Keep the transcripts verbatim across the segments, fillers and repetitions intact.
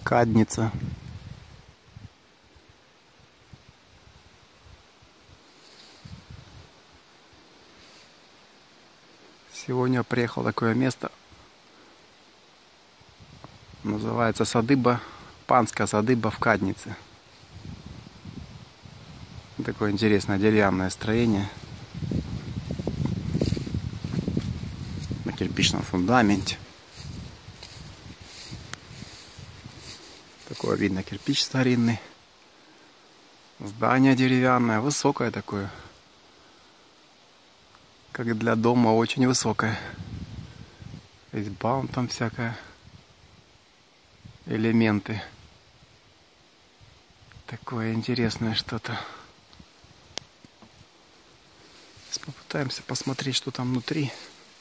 Кадница. Сегодня приехал такое место. Называется садыба, панская садыба в Каднице. Такое интересное деревянное строение. На кирпичном фундаменте. Такое видно, кирпич старинный. Здание деревянное, высокое такое. Как для дома, очень высокое. Изба там всякая. Элементы. Такое интересное что-то. Сейчас попытаемся посмотреть, что там внутри.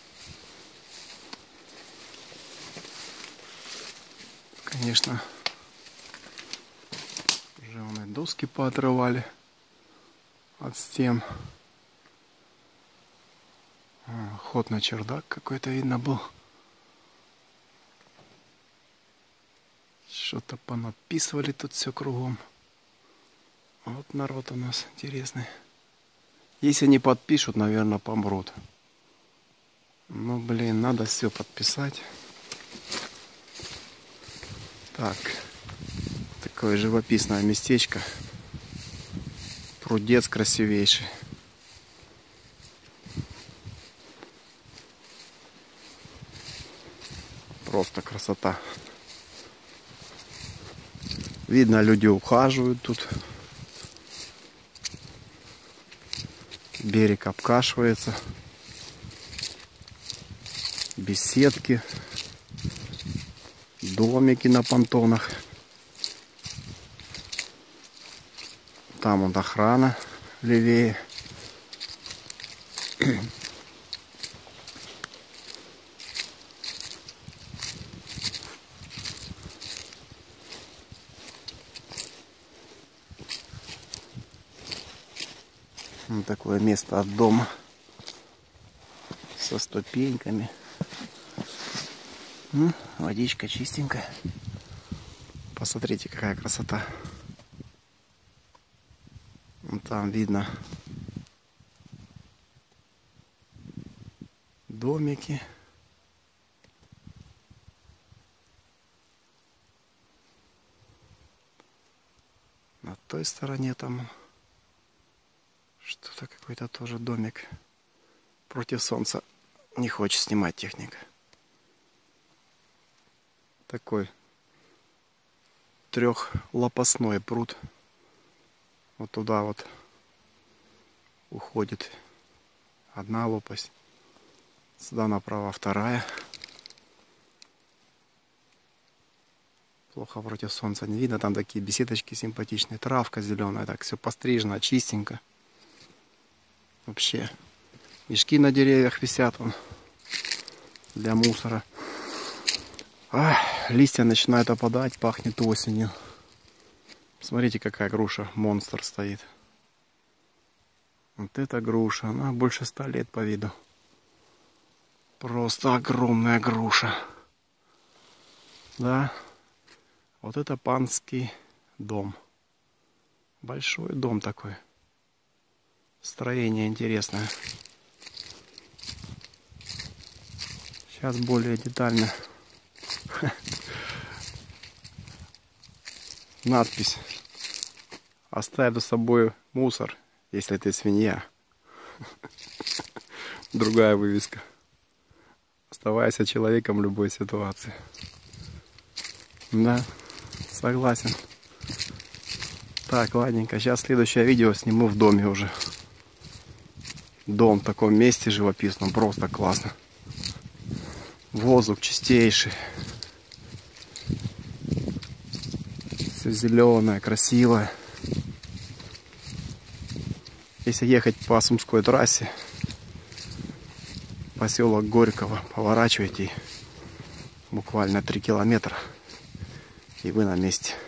Конечно, уже вон и доски поотрывали от стен. Ход на чердак какой-то видно был. Что-то понаписывали тут все кругом. Вот народ у нас интересный. Если не подпишут, наверное, помрут. Ну, блин, надо все подписать. Так. Такое живописное местечко. Прудец красивейший. Просто красота. Видно, люди ухаживают тут. Берег обкашивается. Беседки. Домики на понтонах. Там вот охрана левее. Вот такое место от дома. Со ступеньками. М, водичка чистенькая. Посмотрите, какая красота. Вон там видно домики. На той стороне там что-то, какой-то тоже домик. Против солнца не хочет снимать техника. Такой трехлопастной пруд. Вот туда вот уходит одна лопасть. Сюда направо вторая. Плохо против солнца не видно. Там такие беседочки симпатичные. Травка зеленая. Так все пострижено, чистенько. Вообще. Мешки на деревьях висят вон. Для мусора. Ах, листья начинают опадать. Пахнет осенью. Смотрите, какая груша. Монстр стоит. Вот эта груша. Она больше ста лет по виду. Просто огромная груша. Да. Вот это панский дом. Большой дом такой. Строение интересное. Сейчас более детально. Надпись. Оставь за собой мусор, если ты свинья. Другая вывеска. Оставайся человеком в любой ситуации. Да, согласен. Так, ладненько. Сейчас следующее видео сниму в доме уже. Дом в таком месте живописном. Просто классно. Воздух чистейший. Все зеленое, красивое. Если ехать по Сумской трассе, поселок Горького, поворачивайте буквально три километра, и вы на месте.